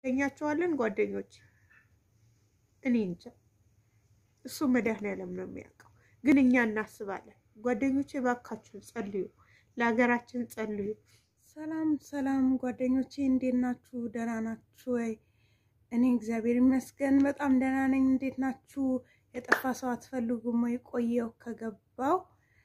ተኛቸዋለን ጓደኞች እኔ እንጃ እሱ መድኃኒዓለም ነው የሚያውቀው ግን እኛ እናስባለን ጓደኞቼ ባካችሁ ጸልዩ ለሀገራችን ጸልዩ ሰላም ሰላም ጓደኞቼ እንዴት ናችሁ ደህና ናችሁ ወይ እኔ እግዚአብሔር ይመስገን በጣም ደህና ነኝ እንዴት ናችሁ የጠፋ ሰው አትፈልጉም ወይ ቆየው ከገባው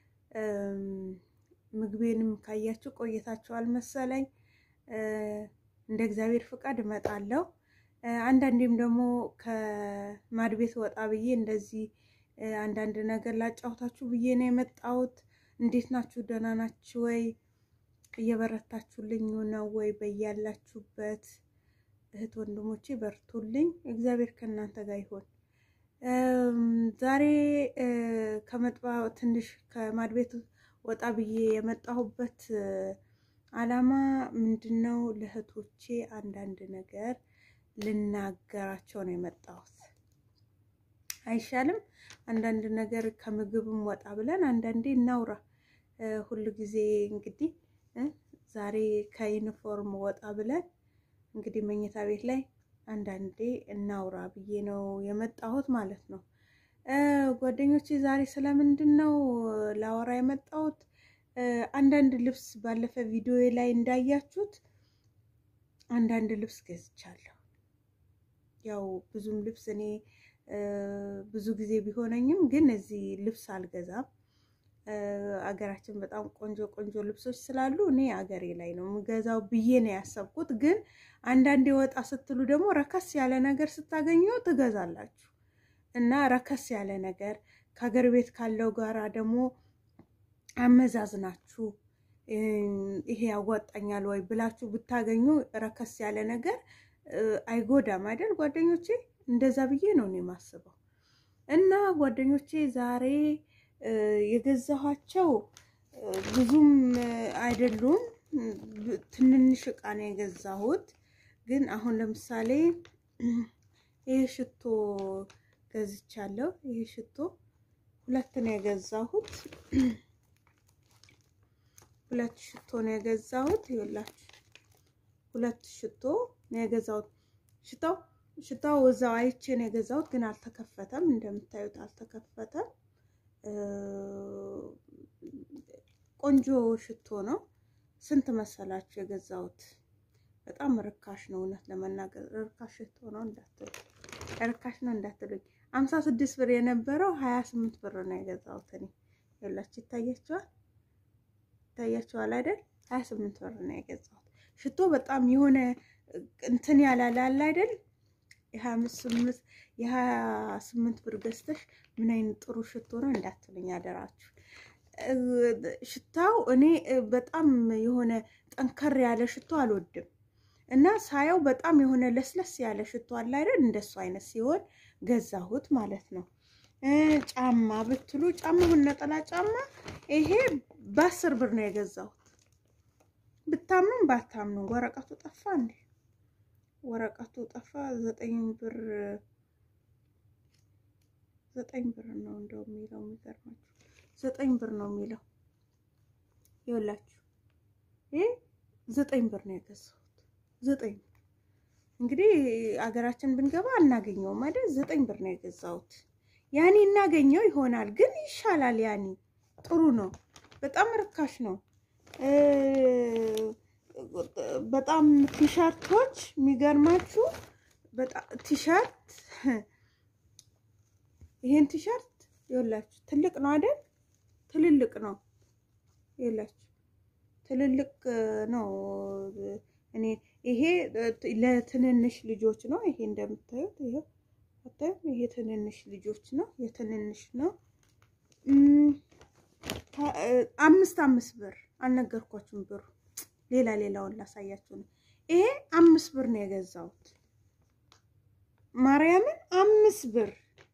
ምግቤንም ካያችሁ ቆይታችኋል መሰለኝ እንደ እግዚአብሔር ፍቃድ እመጣለሁ አንዳንዴም ደግሞ ከማድቤት ወጣ ብዬ እንደዚህ አንዳንድ ነገር ላጫውታችሁ ብዬ ነው የመጣሁት እንዴት ናችሁ ደህና ናችሁ ወይ እየበረታችሁልኝ ነው ወይ በያላችሁበት እህት ወንድሞቼ በርቱልኝ እግዚአብሔር ከእናንተ ጋር ይሁን ዛሬ ከመጥባው ትንሽ ከማድቤት ወጣ ብዬ የመጣሁበት አላማ ምንድነው ለእህቶቼ አንዳንድ ነገር ልናገራቸው ነው የመጣሁት አይሻልም አንዳንድ ነገር ከምግብም ወጣ ብለን አንዳንዴ እናውራ ሁሉ ጊዜ እንግዲህ ዛሬ ከዩኒፎርም ወጣ ብለን እንግዲህ መኝታ ቤት ላይ አንዳንዴ እናውራ ብዬ ነው የመጣሁት ማለት ነው ጓደኞቼ ዛሬ ስለምንድነው ላወራ የመጣሁት አንዳንድ ልብስ ባለፈ ቪዲዮ ላይ እንዳያችሁት አንዳንድ ልብስ ገዝቻለሁ ያው ብዙም ልብስ እኔ ብዙ ጊዜ ቢሆነኝም ግን እዚህ ልብስ አልገዛም አገራችን በጣም ቆንጆ ልብሶች ስላሉ እኔ አገሬ ላይ ነው ምገዛው ብዬ ነው ያሰብኩት ግን አንዳንዴ ወጣ ስትሉ ደግሞ ረከስ ያለ ነገር ስታገኙ ትገዛላችሁ እና ረከስ ያለ ነገር ከሀገር ቤት ካለው ጋራ ደግሞ አመዛዝናችሁ ይሄ ያዋጣኛል ወይ ብላችሁ ብታገኙ ረከስ ያለ ነገር አይጎዳም አይደል ጓደኞቼ እንደዛ ብዬ ነው እኔ ማስበው እና ጓደኞቼ ዛሬ የገዛኋቸው ብዙም አይደሉም ትንንሽ ዕቃ ነው የገዛሁት ግን አሁን ለምሳሌ ይሄ ሽቶ ገዝቻለሁ ይሄ ሽቶ ሁለት ነው የገዛሁት ሁለት ሽቶ ነው የገዛሁት ይኸውላችሁ ሁለት ሽቶ ነው የገዛሁት ሽታው እዛው አይቼ ነው የገዛሁት ግን አልተከፈተም እንደምታዩት አልተከፈተም ቆንጆ ሽቶ ነው ስንት መሰላችሁ የገዛሁት በጣም ርካሽ ነው እውነት ለመናገር ርካሽ ሽቶ ነው እንዳትሉኝ 56 ብር የነበረው 28 ብር ነው የገዛሁት እኔ ይኸውላችሁ ይታያችኋል አይደል 28 ብር ነው የገዛሁት ሽቶ በጣም የሆነ እንትን ያላላል አይደል የ28 ብር ገዝተሽ ምን አይነት ጥሩ ሽቶ ነው እንዳትሉኝ አደራችሁ ሽታው እኔ በጣም የሆነ ጠንከር ያለ ሽቶ አልወድም እና ሳየው በጣም የሆነ ለስለስ ያለ ሽቶ አለ አይደል እንደሱ አይነት ሲሆን ገዛሁት ማለት ነው ጫማ ብትሉ ጫማውን ነጠላ ጫማ ይሄ በ10 ብር ነው የገዛሁት ብታምኑም ባታምኑ ወረቀቱ ጠፋ እንዴ ወረቀቱ ጠፋ 9 ብር ነው እንደው የሚለው የሚገርማችሁ 9 ብር ነው የሚለው ይኸውላችሁ ይሄ 9 ብር ነው የገዛሁት 9 እንግዲህ አገራችን ብንገባ አናገኘውም አይደል 9 ብር ነው የገዛሁት ያኔ እናገኘው ይሆናል ግን ይሻላል ያኔ ጥሩ ነው በጣም ርካሽ ነው በጣም ቲሸርቶች የሚገርማችሁ በጣም ቲሸርት ይሄን ቲሸርት ይኸውላችሁ ትልቅ ነው አይደል ትልልቅ ነው ይኸውላችሁ ትልልቅ ነው እኔ ይሄ ለትንንሽ ልጆች ነው ይሄ እንደምታዩት ይሄ ትንንሽ ልጆች ነው የትንንሽ ነው 5 ብር አልነገርኳችሁም ብሩ ሌላውን ላሳያችሁ ነው ይሄ 5 ብር ነው የገዛሁት ማርያምን 5 ብር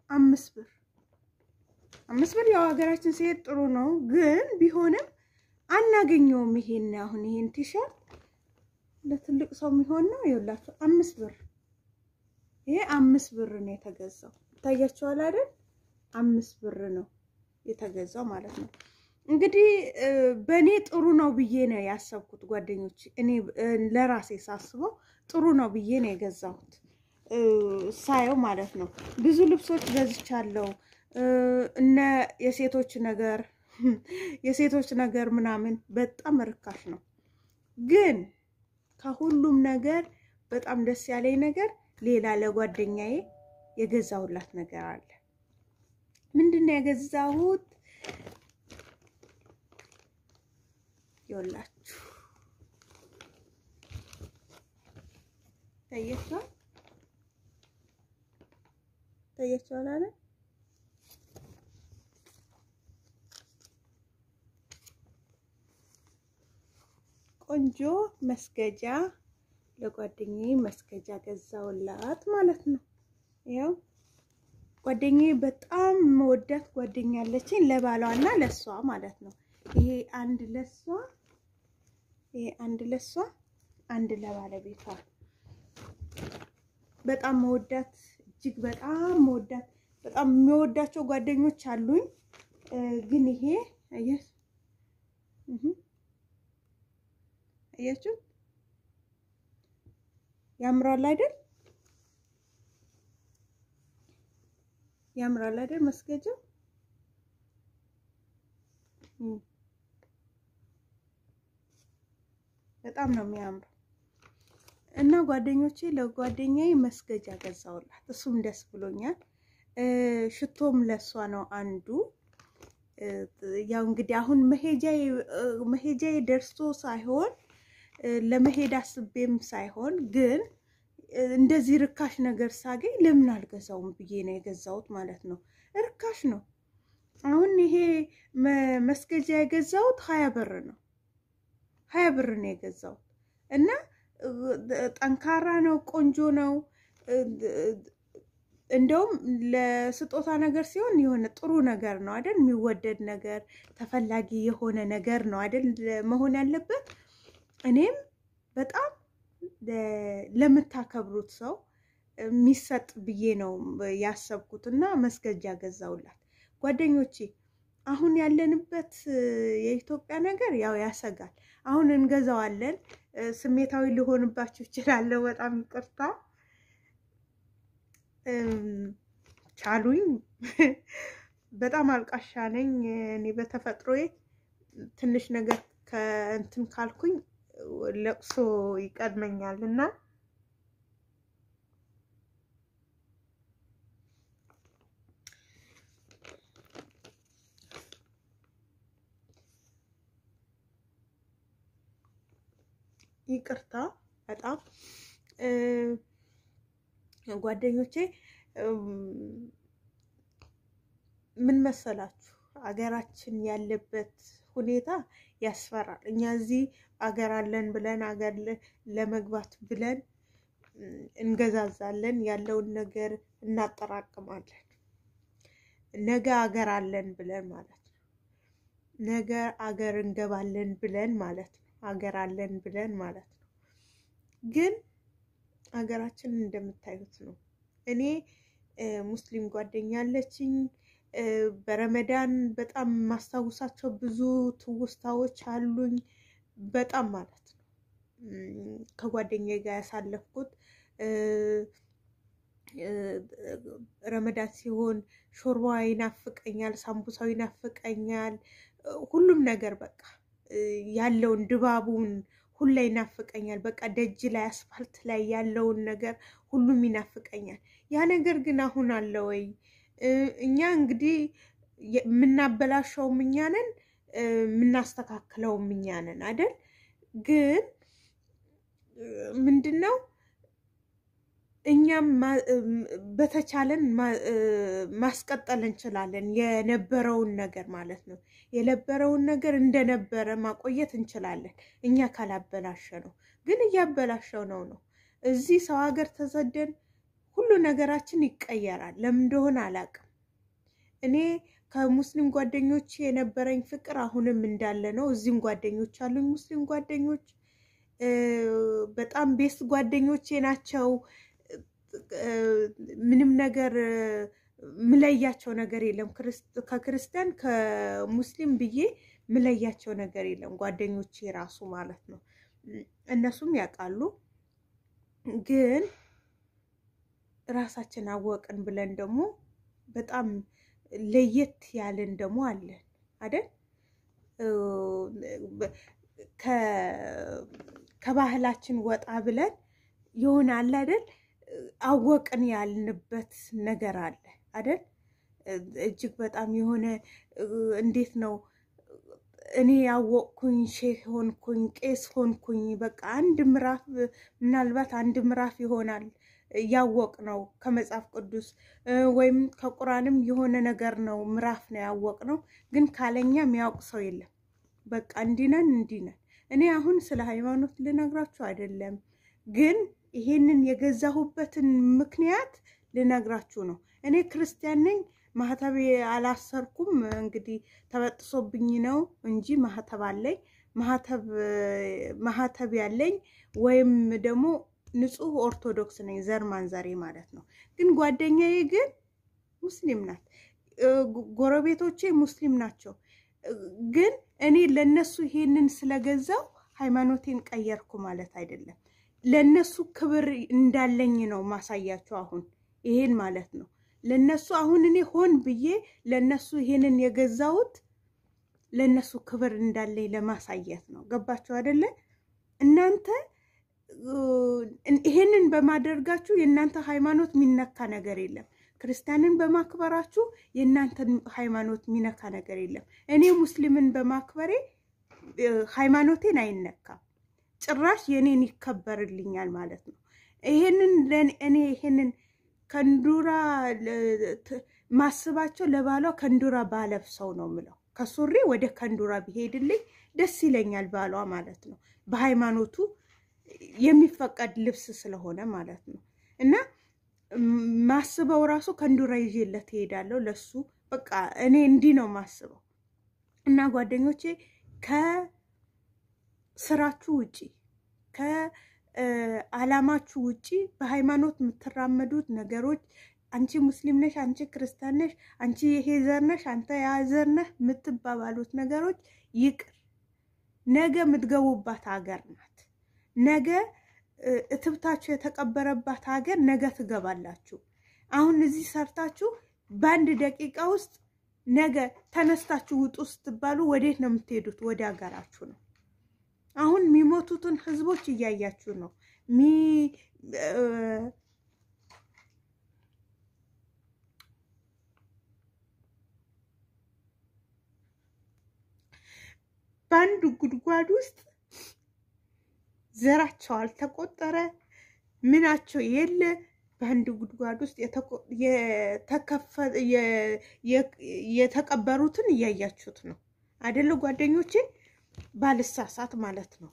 ያው ሀገራችን ሲሄድ ጥሩ ነው ግን ቢሆንም አናገኘውም ይሄን አሁን ይሄን ቲሸርት ለትልቅ ሰው የሚሆን ነው ይኸውላችሁ 5 ብር ይሄ 5 ብር ነው የተገዛው ታያችኋል አይደል 5 ብር ነው የተገዛው ማለት ነው እንግዲህ በኔ ጥሩ ነው ብዬ ነው ያሰብኩት ጓደኞች እኔ ለራሴ ሳስበው ጥሩ ነው ብዬ ነው የገዛሁት ሳየው ማለት ነው። ብዙ ልብሶች ገዝቻለሁ እነ የሴቶች ነገር ምናምን በጣም ርካሽ ነው። ግን ከሁሉም ነገር በጣም ደስ ያለኝ ነገር ሌላ ለጓደኛዬ የገዛሁላት ነገር አለ። ምንድነው የገዛሁት? ይኸውላችሁ ታያችኋል አይደል? ቆንጆ መስገጃ ለጓደኛዬ መስገጃ ገዛውላት ማለት ነው። ያው ጓደኛዬ በጣም መወዳት ጓደኛ አለችኝ ለባሏና ለሷ ማለት ነው። ይሄ አንድ ለሷ አንድ ለባለቤቷ በጣም መወዳት እጅግ በጣም መወዳት በጣም የሚወዳቸው ጓደኞች አሉኝ። ግን ይሄ አያችሁ ያምራል አይደል? ያምራል አይደል መስገጃው? በጣም ነው የሚያምረው። እና ጓደኞቼ ለጓደኛዬ መስገጃ ገዛውላት፣ እሱም ደስ ብሎኛል። ሽቶም ለሷ ነው አንዱ። ያው እንግዲህ አሁን መሄጃዬ ደርሶ ሳይሆን ለመሄድ አስቤም ሳይሆን ግን እንደዚህ ርካሽ ነገር ሳገኝ ለምን አልገዛውም ብዬ ነው የገዛሁት ማለት ነው። ርካሽ ነው። አሁን ይሄ መስገጃ የገዛሁት 20 ብር ነው። 20 ብር ነው የገዛሁት እና ጠንካራ ነው፣ ቆንጆ ነው። እንደውም ለስጦታ ነገር ሲሆን የሆነ ጥሩ ነገር ነው አይደል? የሚወደድ ነገር ተፈላጊ የሆነ ነገር ነው አይደል መሆን ያለበት። እኔም በጣም ለምታከብሩት ሰው የሚሰጥ ብዬ ነው ያሰብኩትና መስገጃ ገዛውላት። ጓደኞቼ አሁን ያለንበት የኢትዮጵያ ነገር ያው ያሰጋል። አሁን እንገዛዋለን። ስሜታዊ ሊሆንባችሁ ይችላል። በጣም ይቅርታ ቻሉኝ። በጣም አልቃሻ ነኝ እኔ በተፈጥሮዬ። ትንሽ ነገር ከእንትን ካልኩኝ ለቅሶ ይቀድመኛልና ይቅርታ በጣም ጓደኞቼ ምን መሰላችሁ አገራችን ያለበት ሁኔታ ያስፈራል። እኛ እዚህ አገር አለን ብለን አገር ለመግባት ብለን እንገዛዛለን፣ ያለውን ነገር እናጠራቅማለን። ነገ አገር አለን ብለን ማለት ነው። ነገ አገር እንገባለን ብለን ማለት ነው። አገር አለን ብለን ማለት ነው። ግን አገራችንን እንደምታዩት ነው። እኔ ሙስሊም ጓደኛ አለችኝ። በረመዳን በጣም ማስታወሳቸው ብዙ ትውስታዎች አሉኝ። በጣም ማለት ነው ከጓደኛዬ ጋር ያሳለፍኩት ረመዳን ሲሆን ሾርባዋ ይናፍቀኛል፣ ሳምቡሳው ይናፍቀኛል። ሁሉም ነገር በቃ ያለውን ድባቡን ሁላ ይናፍቀኛል። በቃ ደጅ ላይ አስፋልት ላይ ያለውን ነገር ሁሉም ይናፍቀኛል። ያ ነገር ግን አሁን አለ ወይ? እኛ እንግዲህ የምናበላሸውም እኛ ነን፣ የምናስተካክለውም እኛ ነን አይደል? ግን ምንድነው እኛም በተቻለን ማስቀጠል እንችላለን። የነበረውን ነገር ማለት ነው። የነበረውን ነገር እንደነበረ ማቆየት እንችላለን እኛ ካላበላሸ ነው። ግን እያበላሸው ነው። እዚህ ሰው ሀገር ተሰደን ሁሉ ነገራችን ይቀየራል። ለምን እንደሆነ አላውቅም። እኔ ከሙስሊም ጓደኞች የነበረኝ ፍቅር አሁንም እንዳለ ነው። እዚህም ጓደኞች አሉኝ ሙስሊም ጓደኞች፣ በጣም ቤስት ጓደኞቼ ናቸው። ምንም ነገር ምለያቸው ነገር የለም። ከክርስቲያን ከሙስሊም ብዬ ምለያቸው ነገር የለም። ጓደኞቼ ራሱ ማለት ነው። እነሱም ያውቃሉ። ግን ራሳችን አወቅን ብለን ደግሞ በጣም ለየት ያለን ደግሞ አለን አይደል? ከባህላችን ወጣ ብለን ይሆናል አይደል? አወቅን ያልንበት ነገር አለ አይደል? እጅግ በጣም የሆነ እንዴት ነው እኔ ያወቅኩኝ ሼህ ሆንኩኝ ቄስ ሆንኩኝ በቃ አንድ ምዕራፍ ምናልባት አንድ ምዕራፍ ይሆናል ያወቅነው ከመጽሐፍ ቅዱስ ወይም ከቁርአንም የሆነ ነገር ነው ምዕራፍ ነው ያወቅነው ግን ካለኛ የሚያውቅ ሰው የለም በቃ እንዲነን እኔ አሁን ስለ ሃይማኖት ልነግራችሁ አይደለም ግን ይሄንን የገዛሁበትን ምክንያት ልነግራችሁ ነው እኔ ክርስቲያን ነኝ ማህተብ አላሰርኩም እንግዲህ ተበጥሶብኝ ነው እንጂ ማህተብ አለኝ ማህተብ ያለኝ ወይም ደግሞ ንጹህ ኦርቶዶክስ ነኝ ዘር ማንዘሬ ማለት ነው ግን ጓደኛዬ ግን ሙስሊም ናት ጎረቤቶቼ ሙስሊም ናቸው ግን እኔ ለነሱ ይሄንን ስለገዛው ሃይማኖቴን ቀየርኩ ማለት አይደለም ለነሱ ክብር እንዳለኝ ነው ማሳያቸው አሁን ይሄን ማለት ነው ለነሱ አሁን እኔ ሆን ብዬ ለነሱ ይሄንን የገዛውት ለነሱ ክብር እንዳለኝ ለማሳየት ነው ገባችሁ አይደለ እናንተ ይሄንን በማድረጋችሁ የእናንተ ሃይማኖት ሚነካ ነገር የለም ክርስቲያንን በማክበራችሁ የእናንተ ሃይማኖት ሚነካ ነገር የለም እኔ ሙስሊምን በማክበሬ ሃይማኖቴን አይነካም ጭራሽ የኔን ይከበርልኛል ማለት ነው ይሄንን ለኔ ይሄንን ከንዱራ ማስባቸው ለባሏ ከንዱራ ባለብሰው ነው ምለው ከሱሪ ወደ ከንዱራ ቢሄድልኝ ደስ ይለኛል ባሏ ማለት ነው በሃይማኖቱ የሚፈቀድ ልብስ ስለሆነ ማለት ነው እና ማስበው ራሱ ከንዱራ ይዤለት ሄዳለሁ ለሱ በቃ እኔ እንዲ ነው ማስበው እና ጓደኞቼ ከስራችሁ ውጪ ከዓላማችሁ ውጪ በሃይማኖት የምትራመዱት ነገሮች አንቺ ሙስሊም ነሽ አንቺ ክርስቲያን ነሽ አንቺ ይሄ ዘር ነሽ አንተ ያ ዘር ነህ የምትባባሉት ነገሮች ይቅር ነገ የምትገቡባት ሀገር ናት ነገ እትብታችሁ የተቀበረባት ሀገር ነገ ትገባላችሁ አሁን እዚህ ሰርታችሁ በአንድ ደቂቃ ውስጥ ነገ ተነስታችሁ ውጡ ስትባሉ ወዴት ነው የምትሄዱት ወደ ሀገራችሁ ነው አሁን የሚሞቱትን ህዝቦች እያያችሁ ነው በአንድ ጉድጓድ ውስጥ ዘራቸው አልተቆጠረ ምናቸው የለ በአንድ ጉድጓድ ውስጥ የተቀበሩትን እያያችሁት ነው አይደለ ጓደኞቼ ባልሳሳት ማለት ነው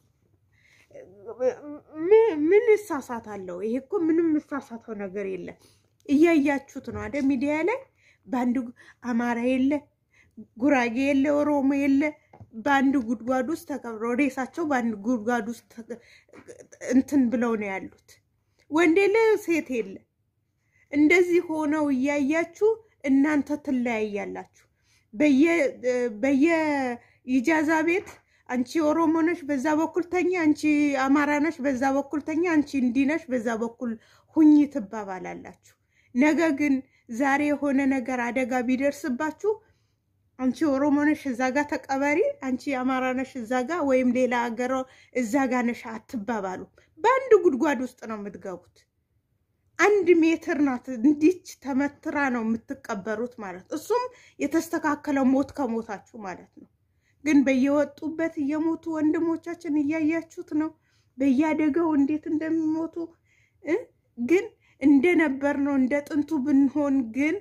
ምን ሳሳት አለው ይሄ እኮ ምንም ሳሳተው ነገር የለም እያያችሁት ነው አይደል ሚዲያ ላይ በአንድ አማራ የለ ጉራጌ የለ ኦሮሞ የለ በአንድ ጉድጓድ ውስጥ ተቀብረው ሬሳቸው በአንድ ጉድጓድ ውስጥ እንትን ብለው ነው ያሉት ወንድ የለ ሴት የለ እንደዚህ ሆነው እያያችሁ እናንተ ትለያያላችሁ በየ ኢጃዛ ቤት አንቺ ኦሮሞ ነሽ በዛ በኩል ተኛ አንቺ አማራ ነሽ በዛ በኩል ተኛ አንቺ እንዲነሽ በዛ በኩል ሁኚ ትባባላላችሁ ነገ ግን ዛሬ የሆነ ነገር አደጋ ቢደርስባችሁ አንቺ ኦሮሞ ነሽ እዛ ጋር ተቀበሪ አንቺ አማራ ነሽ እዛ ጋር ወይም ሌላ ሀገር እዛ ጋር ነሽ አትባባሉ በአንድ ጉድጓድ ውስጥ ነው የምትገቡት 1 ሜትር ናት እንዲች ተመትራ ነው የምትቀበሩት ማለት እሱም የተስተካከለ ሞት ከሞታችሁ ማለት ነው ግን በየወጡበት እየሞቱ ወንድሞቻችን እያያችሁት ነው በያደገው እንዴት እንደሚሞቱ ግን እንደነበር ነው እንደ ጥንቱ ብንሆን ግን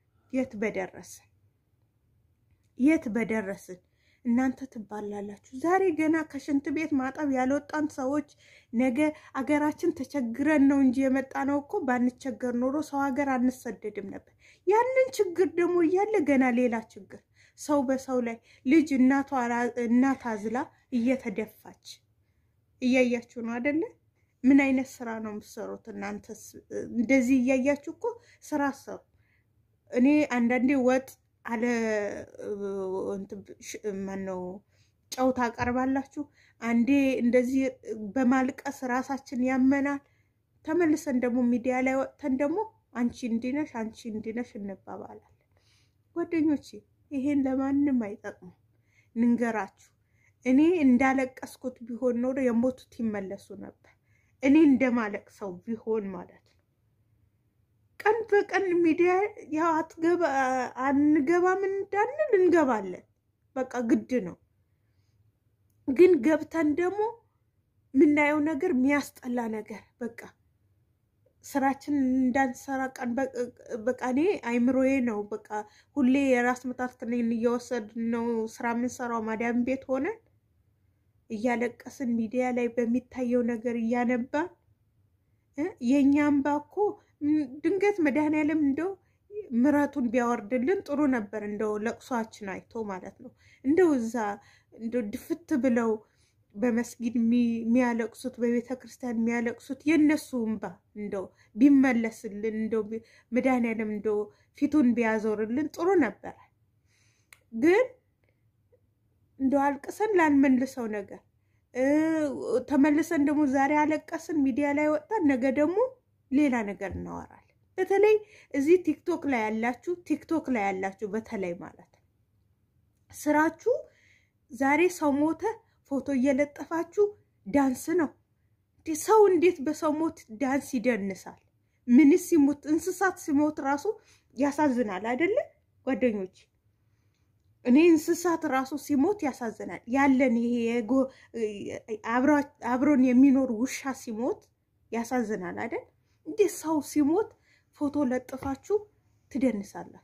የት በደረስን እናንተ ትባላላችሁ ዛሬ ገና ከሽንት ቤት ማጠብ ያልወጣን ሰዎች ነገ አገራችን ተቸግረን ነው እንጂ የመጣነው እኮ ባንቸገር ኖሮ ሰው ሀገር አንሰደድም ነበር ያንን ችግር ደግሞ ያለ ገና ሌላ ችግር ሰው በሰው ላይ ልጅ እናት አዝላ እየተደፋች እያያችሁ ነው አይደለ ምን አይነት ስራ ነው የምትሰሩት እናንተስ እንደዚህ እያያችሁ እኮ ስራ ሰሩ እኔ አንዳንዴ ወጥ አለ ማነው ጨው ታቀርባላችሁ አንዴ እንደዚህ በማልቀስ ራሳችን ያመናል ተመልሰን ደግሞ ሚዲያ ላይ ወጥተን ደግሞ አንቺ እንዲነሽ እንባባላለን። ጓደኞቼ ይሄን ለማንም አይጠቅም። ንንገራችሁ እኔ እንዳለቀስኩት ቢሆን ኖሮ የሞቱት ይመለሱ ነበር። እኔ እንደማለቅሰው ቢሆን ማለት ነው። ቀን በቀን ሚዲያ ያው አንገባም እንዳንል እንገባለን። በቃ ግድ ነው። ግን ገብተን ደግሞ ምናየው ነገር የሚያስጠላ ነገር በቃ ስራችን እንዳንሰራ ቀን በቃ እኔ አይምሮዬ ነው በቃ ሁሌ የራስ ምታት ከነኝ እየወሰድን ነው ስራ የምንሰራው ማዳም ቤት ሆነን እያለቀስን ሚዲያ ላይ በሚታየው ነገር እያነባን የኛም ባኮ ድንገት መድኃኒዓለም እንደው ምራቱን ቢያወርድልን ጥሩ ነበር። እንደው ለቅሷችን አይቶ ማለት ነው። እንደው እዛ እንደው ድፍት ብለው በመስጊድ የሚያለቅሱት በቤተ ክርስቲያን የሚያለቅሱት የነሱ እንባ እንደው ቢመለስልን እንደው መድኃኒዓለም እንደው ፊቱን ቢያዞርልን ጥሩ ነበር። ግን እንደው አልቅሰን ላንመልሰው ነገር ተመልሰን ደግሞ ዛሬ አለቀስን ሚዲያ ላይ ወጣን፣ ነገ ደግሞ ሌላ ነገር እናወራለን። በተለይ እዚህ ቲክቶክ ላይ ያላችሁ በተለይ ማለት ነው ስራችሁ ዛሬ ሰው ሞተ ፎቶ እየለጠፋችሁ ዳንስ ነው። ሰው እንዴት በሰው ሞት ዳንስ ይደንሳል? ምን ሲሞት እንስሳት ሲሞት ራሱ ያሳዝናል አይደለ ጓደኞች? እኔ እንስሳት ራሱ ሲሞት ያሳዝናል። ያለን ይሄ አብሮን የሚኖር ውሻ ሲሞት ያሳዝናል አይደል? እንዴ ሰው ሲሞት ፎቶ ለጥፋችሁ ትደንሳላችሁ?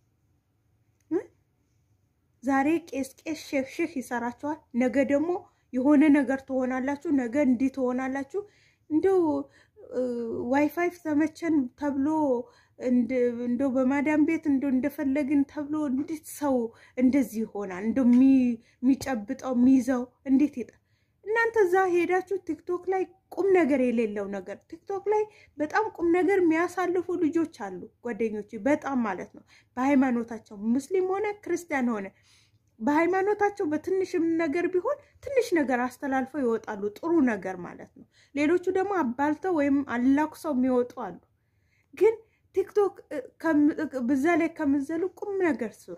ዛሬ ቄስ ሼክ ይሰራችኋል፣ ነገ ደግሞ የሆነ ነገር ትሆናላችሁ፣ ነገ እንዲህ ትሆናላችሁ። እንደው ዋይፋይ ተመቸን ተብሎ እንደው በማዳም ቤት እንደፈለግን ተብሎ እንዴት ሰው እንደዚህ ይሆናል? እንደው የሚጨብጠው የሚይዘው እንዴት ይጣ? እናንተ እዛ ሄዳችሁ ቲክቶክ ላይ ቁም ነገር የሌለው ነገር ቲክቶክ ላይ በጣም ቁም ነገር የሚያሳልፉ ልጆች አሉ ጓደኞቼ፣ በጣም ማለት ነው። በሃይማኖታቸው ሙስሊም ሆነ ክርስቲያን ሆነ በሃይማኖታቸው በትንሽም ነገር ቢሆን ትንሽ ነገር አስተላልፈው ይወጣሉ፣ ጥሩ ነገር ማለት ነው። ሌሎቹ ደግሞ አባልተው ወይም አላኩሰው የሚወጡ አሉ። ግን ቲክቶክ በዛ ላይ ከምዘሉ ቁም ነገር ስሩ።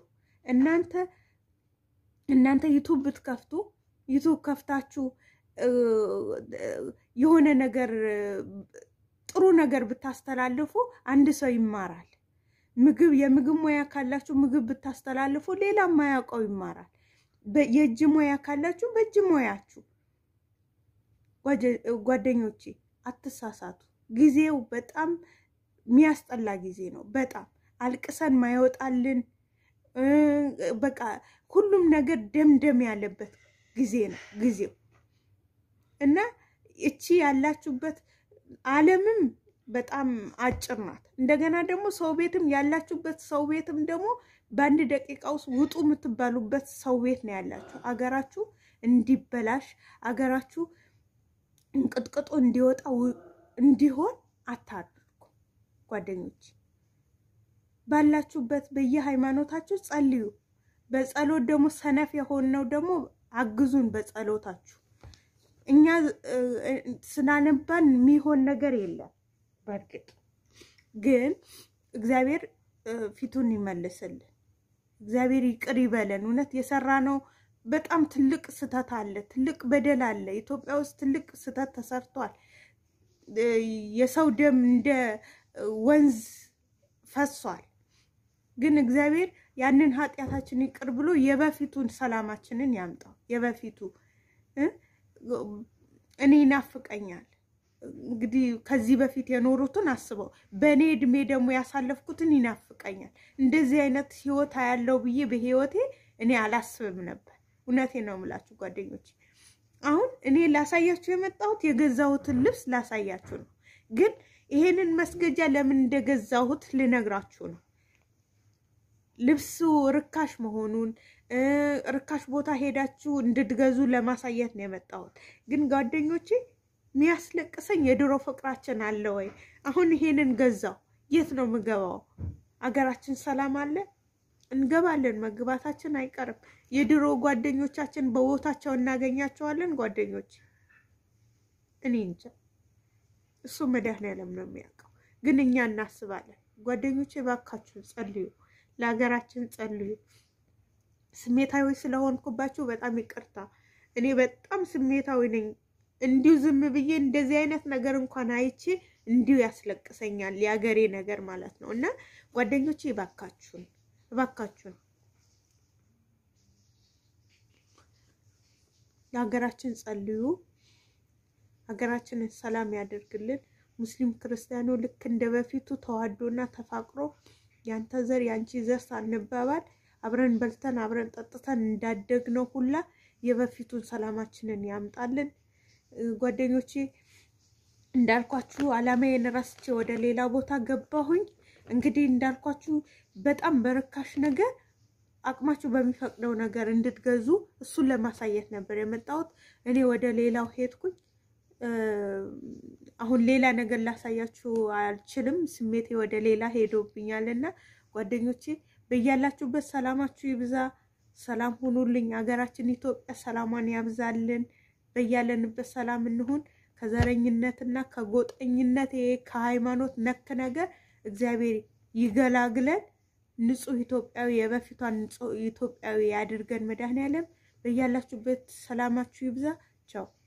እናንተ ዩቲዩብ ብትከፍቱ ዩቲዩብ ከፍታችሁ የሆነ ነገር ጥሩ ነገር ብታስተላልፉ አንድ ሰው ይማራል። የምግብ ሙያ ካላችሁ ምግብ ብታስተላልፉ ሌላ ማያውቀው ይማራል። የእጅ ሙያ ካላችሁ በእጅ ሙያችሁ። ጓደኞቼ አትሳሳቱ። ጊዜው በጣም የሚያስጠላ ጊዜ ነው። በጣም አልቅሰን ማይወጣልን በቃ ሁሉም ነገር ደምደም ያለበት ጊዜ ነው ጊዜው። እና እቺ ያላችሁበት ዓለምም በጣም አጭር ናት። እንደገና ደግሞ ሰው ቤትም ያላችሁበት ሰው ቤትም ደግሞ በአንድ ደቂቃ ውስጥ ውጡ የምትባሉበት ሰው ቤት ነው ያላችሁ። አገራችሁ እንዲበላሽ አገራችሁ እንቅጥቅጡ እንዲወጣ እንዲሆን አታድርጉ ጓደኞች። ባላችሁበት በየሃይማኖታችሁ ጸልዩ። በጸሎት ደግሞ ሰነፍ የሆነው ደግሞ አግዙን በጸሎታችሁ። እኛ ስናነባን የሚሆን ነገር የለም። በርግጥ ግን እግዚአብሔር ፊቱን ይመልስልን። እግዚአብሔር ይቅር ይበለን። እውነት የሰራነው በጣም ትልቅ ስተት አለ፣ ትልቅ በደል አለ። ኢትዮጵያ ውስጥ ትልቅ ስተት ተሰርቷል። የሰው ደም እንደ ወንዝ ፈሷል። ግን እግዚአብሔር ያንን ኃጢያታችን ይቅር ብሎ የበፊቱን ሰላማችንን ያምጣው። የበፊቱ እኔ ይናፍቀኛል። እንግዲህ ከዚህ በፊት የኖሩትን አስበው፣ በእኔ እድሜ ደግሞ ያሳለፍኩትን ይናፍቀኛል። እንደዚህ አይነት ህይወት ያለው ብዬ በህይወቴ እኔ አላስብም ነበር። እውነቴን ነው የምላችሁ ጓደኞች። አሁን እኔ ላሳያችሁ የመጣሁት የገዛሁትን ልብስ ላሳያችሁ ነው። ግን ይሄንን መስገጃ ለምን እንደገዛሁት ልነግራችሁ ነው። ልብሱ ርካሽ መሆኑን ርካሽ ቦታ ሄዳችሁ እንድትገዙ ለማሳየት ነው የመጣሁት። ግን ጓደኞቼ የሚያስለቅሰኝ የድሮ ፍቅራችን አለ ወይ? አሁን ይሄንን ገዛው፣ የት ነው የምገባው? አገራችን ሰላም አለ? እንገባለን፣ መግባታችን አይቀርም። የድሮ ጓደኞቻችን በቦታቸው እናገኛቸዋለን ጓደኞች። እኔ እንጃ እሱ መድኃኒዓለም ነው የሚያውቀው። ግን እኛ እናስባለን። ጓደኞቼ ባካችሁ ጸልዩ፣ ለሀገራችን ጸልዩ። ስሜታዊ ስለሆንኩባችሁ በጣም ይቅርታ። እኔ በጣም ስሜታዊ ነኝ። እንዲሁ ዝም ብዬ እንደዚህ አይነት ነገር እንኳን አይቼ እንዲሁ ያስለቅሰኛል፣ የሀገሬ ነገር ማለት ነው። እና ጓደኞቼ ባካችሁን ለሀገራችን ጸልዩ። ሀገራችንን ሰላም ያደርግልን። ሙስሊም ክርስቲያኑ ልክ እንደ በፊቱ ተዋዶና ተፋቅሮ ያንተ ዘር ያንቺ ዘር ሳንባባል አብረን በልተን አብረን ጠጥተን እንዳደግነው ሁላ የበፊቱን ሰላማችንን ያምጣልን። ጓደኞቼ እንዳልኳችሁ አላማዬን ረስቼ ወደ ሌላ ቦታ ገባሁኝ። እንግዲህ እንዳልኳችሁ በጣም በርካሽ ነገር አቅማችሁ በሚፈቅደው ነገር እንድትገዙ እሱን ለማሳየት ነበር የመጣሁት። እኔ ወደ ሌላው ሄድኩኝ። አሁን ሌላ ነገር ላሳያችሁ አልችልም። ስሜቴ ወደ ሌላ ሄዶብኛልና ጓደኞቼ በእያላችሁበት ሰላማችሁ ይብዛ። ሰላም ሁኑልኝ። ሀገራችን ኢትዮጵያ ሰላሟን ያብዛልን። በእያለንበት ሰላም እንሁን። ከዘረኝነትና ከጎጠኝነት ከሃይማኖት ነክ ነገር እግዚአብሔር ይገላግለን። ንጹህ ኢትዮጵያዊ የበፊቷን ንጹህ ኢትዮጵያዊ ያድርገን መድኃኒዓለም። በእያላችሁበት ሰላማችሁ ይብዛ። ቻው።